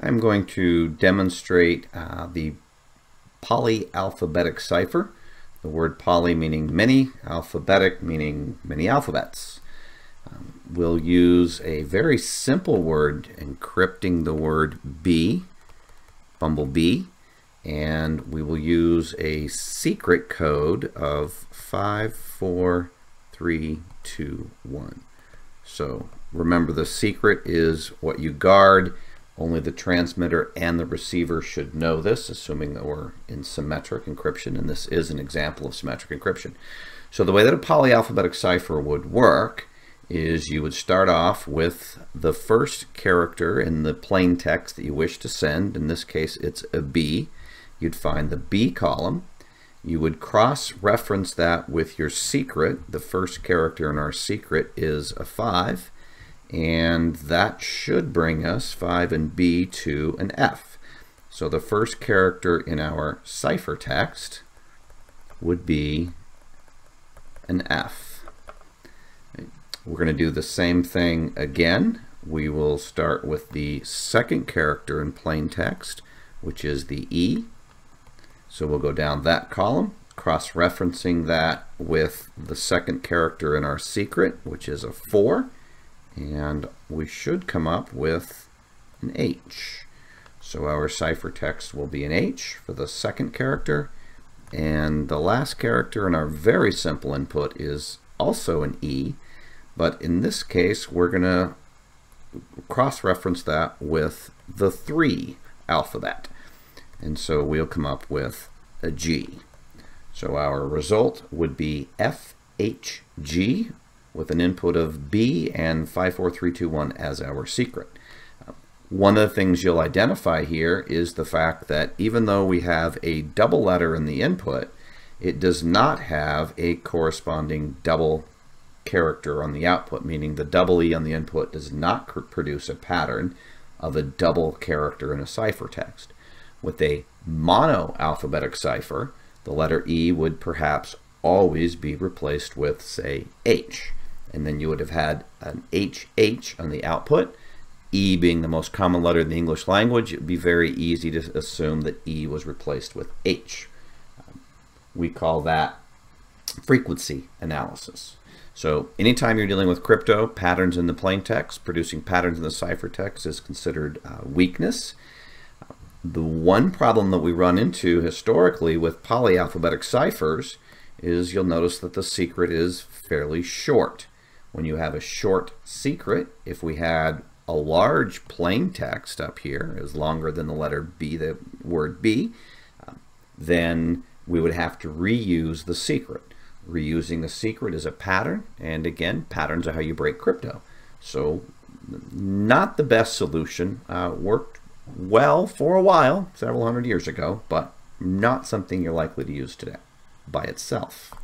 I'm going to demonstrate the polyalphabetic cipher. The word poly meaning many, alphabetic meaning many alphabets. We'll use a very simple word encrypting the word B, bumblebee, and we will use a secret code of 54321. So remember, the secret is what you guard. Only the transmitter and the receiver should know this, assuming that we're in symmetric encryption, and this is an example of symmetric encryption. So the way that a polyalphabetic cipher would work is you would start off with the first character in the plain text that you wish to send. In this case, it's a B. You'd find the B column. You would cross-reference that with your secret. The first character in our secret is a 5. And that should bring us 5 and B to an F. So the first character in our ciphertext would be an F. We're going to do the same thing again. We will start with the second character in plain text, which is the E. So we'll go down that column, cross-referencing that with the second character in our secret, which is a 4. And we should come up with an H. So our ciphertext will be an H for the second character, and the last character in our very simple input is also an E, but in this case we're going to cross-reference that with the 3 alphabet, and so we'll come up with a G. So our result would be FHG, with an input of B and 54321 as our secret. One of the things you'll identify here is the fact that even though we have a double letter in the input, it does not have a corresponding double character on the output, meaning the double E on the input does not produce a pattern of a double character in a ciphertext. With a monoalphabetic cipher, the letter E would perhaps always be replaced with, say, H. And then you would have had an HH on the output. E being the most common letter in the English language, it would be very easy to assume that E was replaced with H. We call that frequency analysis. So anytime you're dealing with crypto, patterns in the plain text, producing patterns in the ciphertext is considered weakness. The one problem that we run into historically with polyalphabetic ciphers is you'll notice that the secret is fairly short. When you have a short secret, if we had a large plain text up here, is longer than the letter B, the word B, then we would have to reuse the secret. Reusing the secret is a pattern, and again, patterns are how you break crypto. So not the best solution. Worked well for a while, several hundred years ago, but not something you're likely to use today by itself.